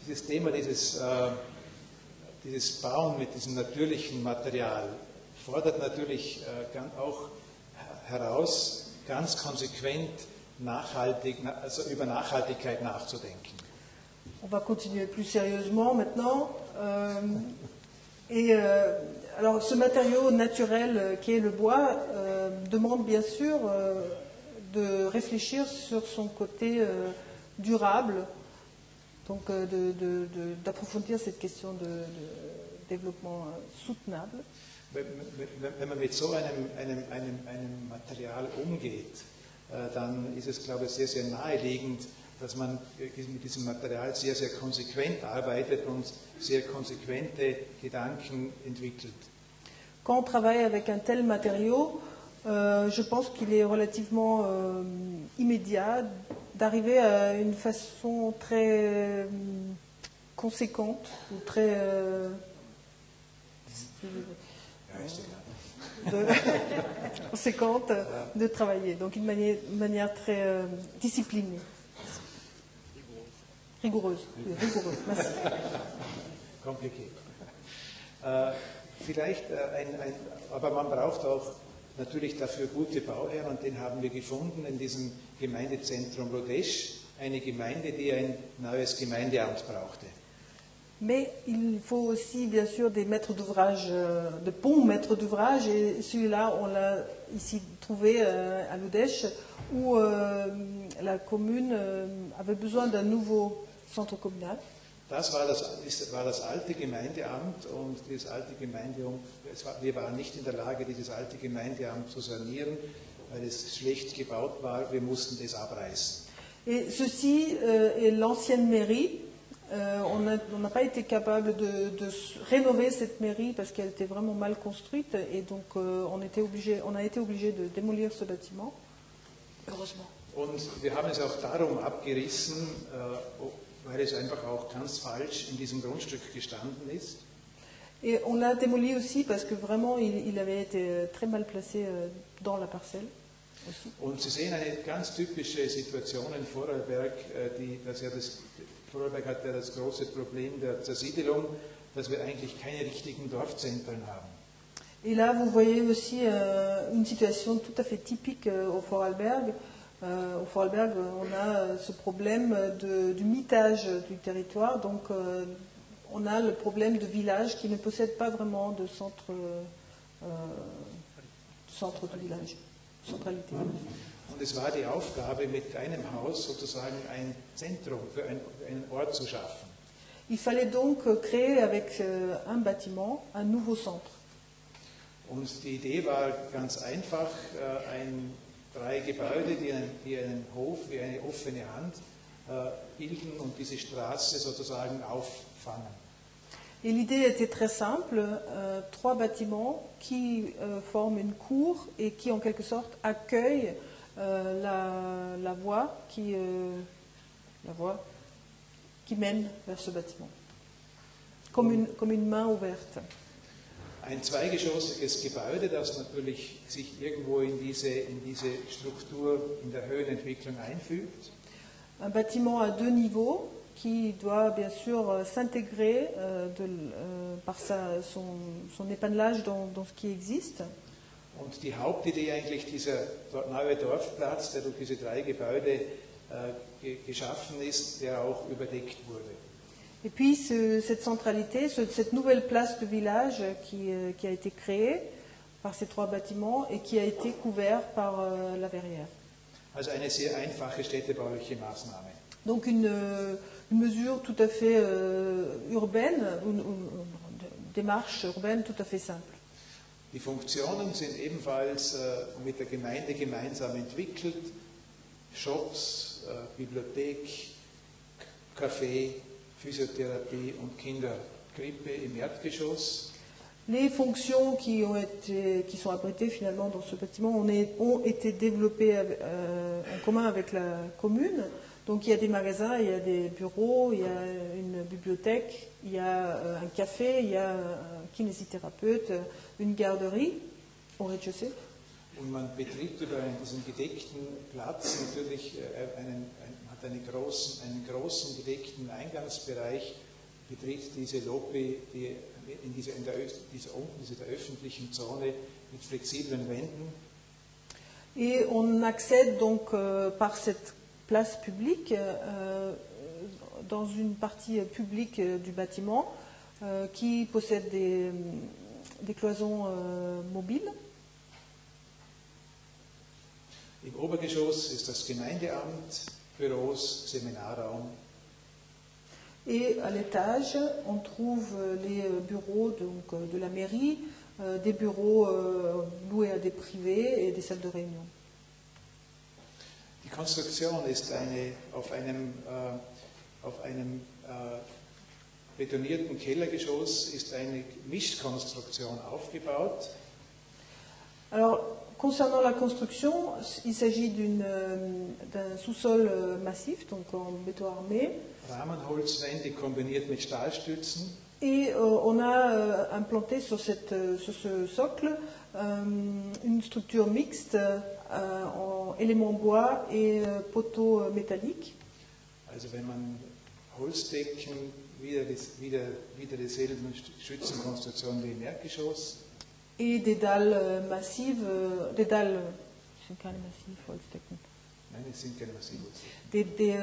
dieses Bauen mit diesem natürlichen Material fordert natürlich auch heraus, ganz konsequent über Nachhaltigkeit nachzudenken. On va continuer plus sérieusement maintenant. Alors, ce matériau naturel qui est le bois demande bien sûr de réfléchir sur son côté durable, donc d'approfondir cette question de développement soutenable. Wenn man mit so einem Material umgeht, dann ist es, glaube ich, sehr, sehr naheliegend, dass man mit diesem Material sehr, sehr konsequent arbeitet und sehr konsequente Gedanken entwickelt. Quand on travaille avec un tel matériau, je pense qu'il est relativement immédiat d'arriver à une façon très conséquente ou très conséquente de travailler. Donc une manière très disciplinée. Rigoureuse. Oui, rigoureuse. Merci. Kompliziert. Aber man braucht auch natürlich dafür gute Bauherren und den haben wir gefunden in diesem Gemeindezentrum Rodèche, eine Gemeinde, die ein neues Gemeindeamt brauchte. Mais il faut aussi, bien sûr, des maîtres d'ouvrage, de bons maîtres d'ouvrage. Et celui-là, on l'a ici trouvé à Rodèche, où la commune avait besoin d'un nouveau centre communal. Das war das alte Gemeindeamt und das alte Gemeindeamt, wir waren nicht in der Lage, dieses alte Gemeindeamt zu sanieren, weil es schlecht gebaut war. Wir mussten es abreißen. Et ceci est l'ancienne mairie. On n'a pas été capable de rénover cette mairie parce qu'elle était vraiment mal construite et donc on a été obligé de démolir ce bâtiment. Heureusement. Und wir haben es auch darum abgerissen, weil es einfach auch ganz falsch in diesem Grundstück gestanden ist. Et on l'a démoli aussi parce que vraiment il avait été très mal placé dans la parcelle. Aussi. Und Sie sehen eine ganz typische Situation in Vorarlberg, Vorarlberg hat ja das große Problem der Zersiedelung, dass wir eigentlich keine richtigen Dorfzentren haben. Et là, vous voyez aussi une situation tout à fait typique au Vorarlberg. Au Vorarlberg, on a ce problème du mitage du territoire. Donc, on a le problème de villages qui ne possèdent pas vraiment de centre de village, centralité. Und es war die Aufgabe, mit einem Haus sozusagen ein Zentrum für einen Ort zu schaffen. Il fallait donc créer avec un bâtiment un nouveau centre. Und die Idee war ganz einfach, drei Gebäude, die einen Hof wie eine offene Hand bilden und diese Straße sozusagen auffangen. Et l'idée était très simple, 3 bâtiments qui forment une cour et qui en quelque sorte accueillent la voie qui mène vers ce bâtiment, comme une main ouverte. Ein zweigeschossiges Gebäude, das natürlich sich irgendwo in diese Struktur in der Höhenentwicklung einfügt. Un bâtiment à 2 niveaux qui doit bien sûr s'intégrer par son épandage dans ce qui existe. Und die Hauptidee eigentlich dieser neue Dorfplatz, der durch diese 3 Gebäude geschaffen ist, der auch überdeckt wurde. Et puis cette centralité, cette nouvelle place de village qui a été créée par ces 3 bâtiments et qui a été couvert par la verrière. Also eine sehr einfache städtebauliche Maßnahme. Donc une mesure tout à fait urbaine, une démarche urbaine tout à fait simple. Die Funktionen sind ebenfalls mit der Gemeinde gemeinsam entwickelt. Shops, Bibliothek, Café, Physiothérapie und Kinderkrippe im Erdgeschoss. Les fonctions qui sont abritées finalement dans ce bâtiment ont été développées en commun avec la commune. Donc il y a des magasins, il y a des bureaux, il y a une bibliothèque, il y a un café, il y a un kinésithérapeute, une garderie au rez-de-chaussée. Und man betritt über diesen gedeckten Platz natürlich hat einen großen gedeckten Eingangsbereich, betritt diese Lobby, die in dieser öffentlichen Zone mit flexiblen Wänden. Et on accède donc par cette place publique dans une partie publique du bâtiment qui possède des cloisons mobiles. Im Obergeschoss ist das Gemeindeamt, Büros, Seminarraum. Et à l'étage, on trouve les bureaux de la mairie, des bureaux loués à des privés et des salles de réunion. Die Konstruktion ist auf einem betonierten Kellergeschoss ist eine Mischkonstruktion aufgebaut. Alors, concernant la construction, il s'agit d'un sous-sol massif, donc en béton armé. Rahmenholzwände kombiniert mit Stahlstützen. Et on a implanté sur ce socle une structure mixte en éléments bois et poteaux métalliques. Also wenn man Holzdecken wieder dieselben Stützenkonstruktionen wie im Erdgeschoss. Et des dalles massives, des dalles, das sind keine massiven Holzdecken. Nein, es sind keine massiven Holzdecken.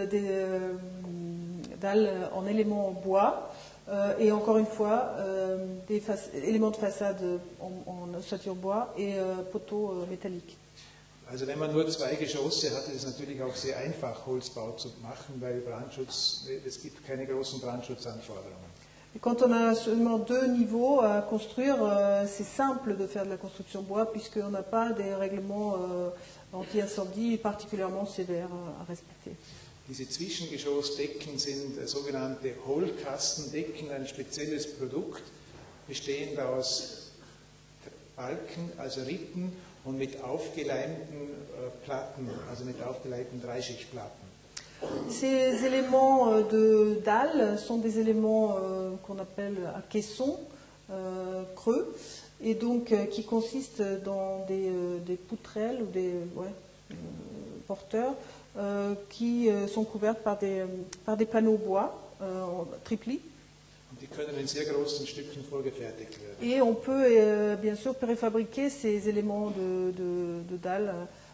Des dalles en éléments bois et encore une fois des éléments de façade en ossature bois et poteaux métalliques. Also wenn man nur 2 Geschosse hat, ist es natürlich auch sehr einfach, Holzbau zu machen, weil es gibt keine großen Brandschutzanforderungen. Et quand on a seulement 2 niveaux à construire, c'est simple de faire de la construction bois puisqu'on n'a pas des règlements anti-incendie particulièrement sévères à respecter. Diese Zwischengeschossdecken sind sogenannte Hohlkastendecken, ein spezielles Produkt, bestehend aus Balken, also Rippen und mit aufgeleimten Platten, also mit aufgeleimten Dreischichtplatten. Ces éléments de dalle sont des éléments qu'on appelle à caisson, creux, et donc qui consistent dans des poutrelles ou des porteurs qui sont couvertes par des panneaux bois en triplis. Und die können in sehr großen Stücken vorgefertigt werden. Et on peut bien sûr préfabriquer ces éléments de dalle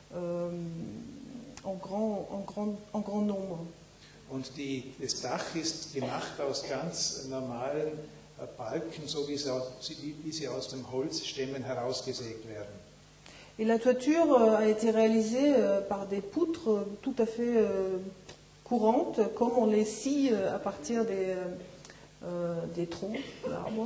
en grand nombre. Und das Dach ist gemacht aus ganz normalen Balken, so wie sie aus dem Holzstämmen herausgesägt werden. Et la toiture a été réalisée par des poutres tout à fait courantes, comme on les scie à partir des troncs d'arbres.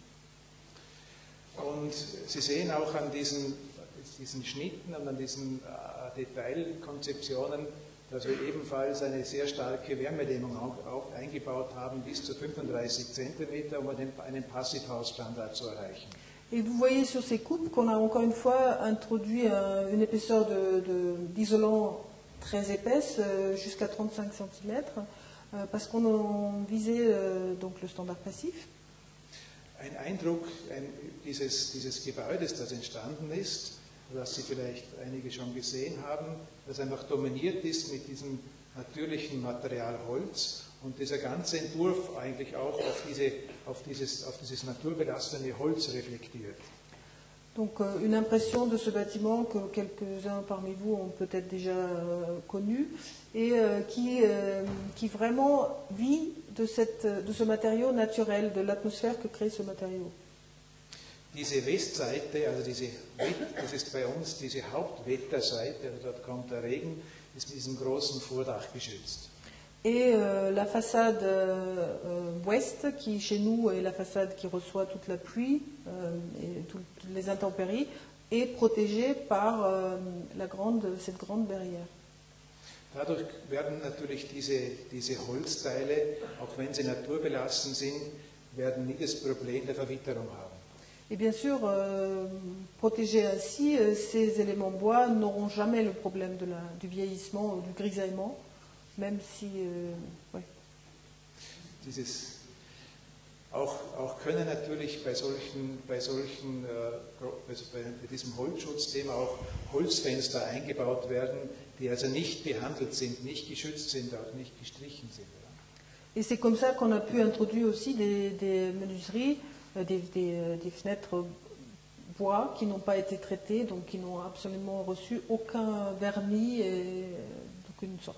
Und Sie sehen auch an diesen Schnitten und an diesen Detailkonzeptionen, dass wir ebenfalls eine sehr starke Wärmedämmung auch eingebaut haben, bis zu 35 cm, um einen Passivhausstandard zu erreichen. Et vous voyez sur ces coupes qu'on a encore une fois introduit une épaisseur d'isolant très épaisse, jusqu'à 35 cm, parce qu'on visait donc le standard passif. Ein Eindruck dieses Gebäudes, das entstanden ist, das Sie vielleicht einige schon gesehen haben, das einfach dominiert ist mit diesem natürlichen Material Holz und dieser ganze Entwurf eigentlich auch auf dieses naturbelassene Holz reflektiert. Donc une impression de ce bâtiment que quelques-uns parmi vous ont peut-être déjà connu et qui vraiment vit de ce matériau naturel, de l'atmosphère que crée ce matériau. Diese Westseite, also das ist bei uns diese Hauptwetterseite, also dort kommt der Regen, ist mit diesem großen Vordach geschützt. Et la façade ouest, qui chez nous est la façade qui reçoit toute la pluie et toutes les intempéries, est protégée par cette grande barrière. Dadurch werden natürlich diese Holzteile, auch wenn sie naturbelassen sind, werden nie das Problem der Verwitterung haben. Et bien sûr, protégés ainsi, ces éléments bois n'auront jamais le problème du vieillissement ou du grisaillement, même si... ouais. Auch können natürlich bei diesem Holzschutzthema auch Holzfenster eingebaut werden, die also nicht behandelt sind, nicht geschützt sind, auch nicht gestrichen sind. Et c'est comme ça qu'on a pu introduire aussi des menuiseries, des fenêtres bois qui n'ont pas été traitées, donc qui n'ont absolument reçu aucun vernis d'aucune sorte.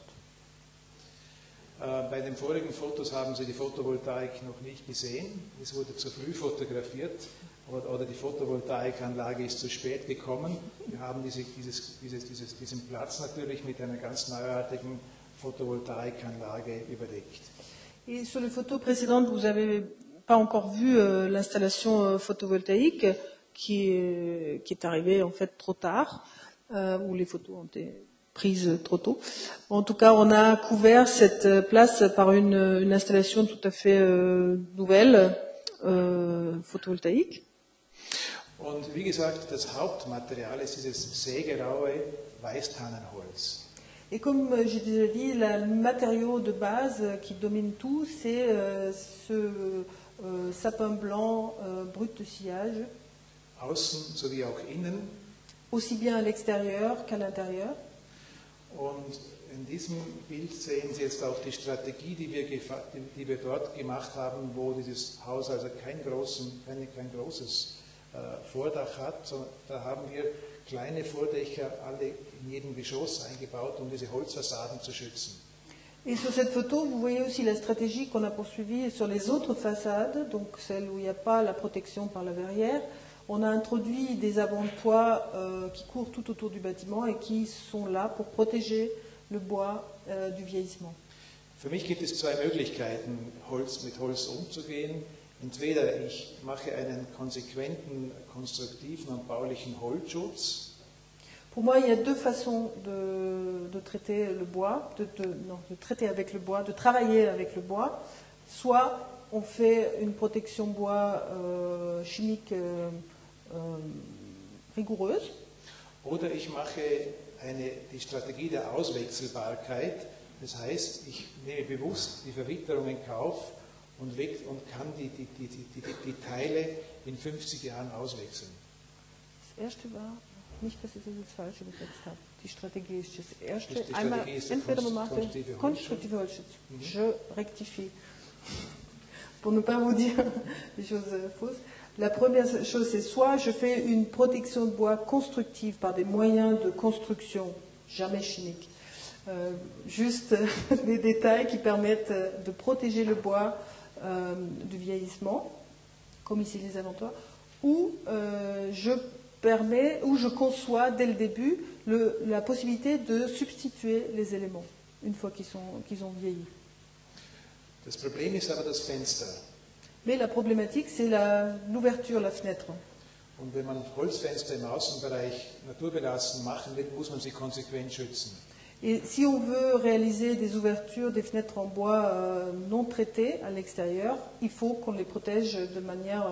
Bei den vorigen Fotos haben Sie die Photovoltaik noch nicht gesehen. Es wurde zu früh fotografiert oder die Photovoltaikanlage ist zu spät gekommen. Wir haben diesen Platz natürlich mit einer ganz neuartigen Photovoltaikanlage überdeckt. Et sur les photos précédentes, vous n'avez pas encore vu l'installation photovoltaïque qui est arrivée en fait trop tard, où les photos ont été prises trop tôt. En tout cas, on a couvert cette place par une installation tout à fait nouvelle, photovoltaïque. Und wie gesagt, das Hauptmaterial ist dieses sägeraue Weißtannenholz. Et comme j'ai déjà dit, le matériau de base qui domine tout, c'est ce sapin blanc, brut de sillage, außen sowie auch innen. aussi bien à l'extérieur qu'à l'intérieur. Und in diesem Bild sehen Sie jetzt auch die Strategie, die wir dort gemacht haben, wo dieses Haus also kein großes Vordach hat, sondern da haben wir kleine Vordächer alle in jedem Geschoss eingebaut, um diese Holzfassaden zu schützen. Et sur cette photo, vous voyez aussi la stratégie qu'on a poursuivie sur les autres façades, donc celles où il n'y a pas la protection par la verrière. On a introduit des avant-toits qui courent tout autour du bâtiment et qui sont là pour protéger le bois du vieillissement. Für mich gibt es zwei Möglichkeiten, mit Holz umzugehen. Entweder ich mache einen konsequenten, konstruktiven und baulichen Holzschutz. Pour moi, il y a deux façons de traiter le bois, de traiter avec le bois, de travailler avec le bois. Soit on fait une protection bois chimique rigoureuse. Oder ich mache die Strategie der Auswechselbarkeit. Das heißt, ich nehme bewusst die Verwitterung in Kauf und kann die Teile in 50 Jahren auswechseln. Das erste war, nicht, dass ich das jetzt falsch übersetzt habe. Die Strategie ist das erste. Die Einmal, Strategie ist entweder man macht constructive Holzschutz. Je rectifie. Pour ne pas vous dire des choses fausses. La première chose, c'est soit je fais une protection de bois constructive par des moyens de construction, jamais chimiques, juste des détails qui permettent de protéger le bois du vieillissement, comme ici les avant-toits, ou je conçois dès le début la possibilité de substituer les éléments une fois qu'ils ont vieilli. Das Problem ist aber das Fenster. Mais la problématique, c'est l'ouverture, la fenêtre. Und wenn man Holzfenster im Außenbereich naturbelassen machen will, muss man sie konsequent schützen. Et si on veut réaliser des ouvertures, des fenêtres en bois non traitées à l'extérieur, il faut qu'on les protège de manière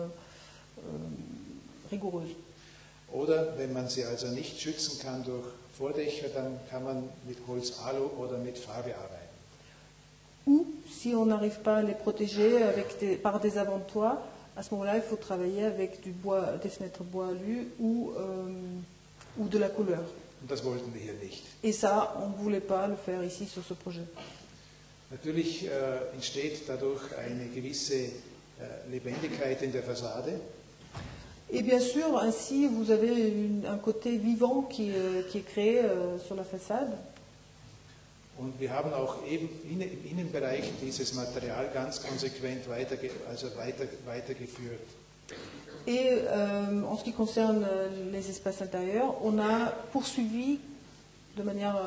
rigoureuse. Oder wenn man sie also nicht schützen kann durch Vordächer, dann kann man mit Holz-Alu oder mit Farbe arbeiten. Ou, si on n'arrive pas à les protéger par des avant-toits, à ce moment-là, il faut travailler avec des fenêtres bois alu ou de la couleur. Und das wollten wir hier nicht. Et ça, on ne voulait pas le faire ici sur ce projet. Natürlich entsteht dadurch eine gewisse Lebendigkeit in der Fassade. Et bien sûr, ainsi, vous avez un côté vivant qui est créé sur la façade. Und wir haben auch eben im Innenbereich dieses Material ganz konsequent weitergeführt. Et en ce qui concerne les espaces intérieurs, on a poursuivi de manière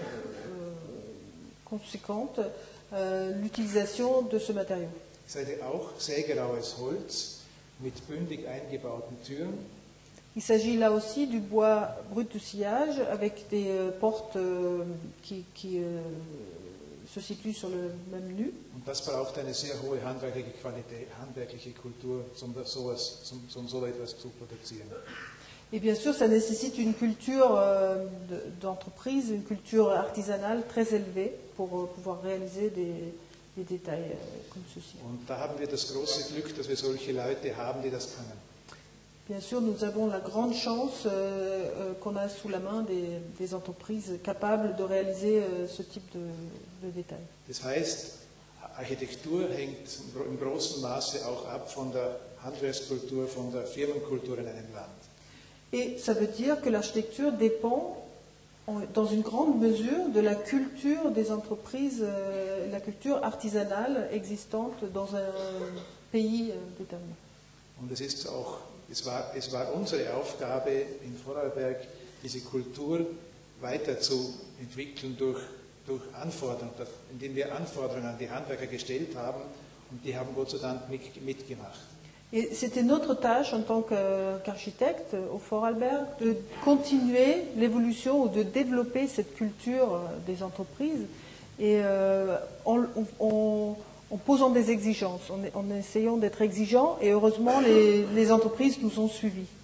conséquente l'utilisation de ce matériau. Seid ihr auch sägeraues Holz mit bündig eingebauten Türen? Il s'agit là aussi du bois brut de sillage avec des portes qui se situent sur le même nu. Und das braucht eine sehr hohe handwerkliche Qualität, handwerkliche Kultur, um so etwas zu produzieren. Et bien sûr, ça nécessite une culture d'entreprise, une culture artisanale très élevée pour pouvoir réaliser des détails comme ceci. Und da haben wir das große Glück, dass wir solche Leute haben, die das können. Bien sûr, nous avons la grande chance qu'on a sous la main des entreprises capables de réaliser ce type de détails. Das heißt, Architektur hängt im großen Maße auch ab von der Handwerkskultur, von der Firmenkultur in einem Land. Et ça veut dire que l'architecture dépend dans une grande mesure de la culture des entreprises, la culture artisanale existante dans un pays déterminé. Und es war unsere Aufgabe in Vorarlberg, diese Kultur weiterzuentwickeln durch Anforderungen, indem wir Anforderungen an die Handwerker gestellt haben und die haben Gott sei Dank mitgemacht. Et c'était notre tâche en tant qu'architecte au Vorarlberg de continuer l'évolution ou de développer cette culture des entreprises et en posant des exigences, en essayant d'être exigeants et heureusement les entreprises nous ont suivis.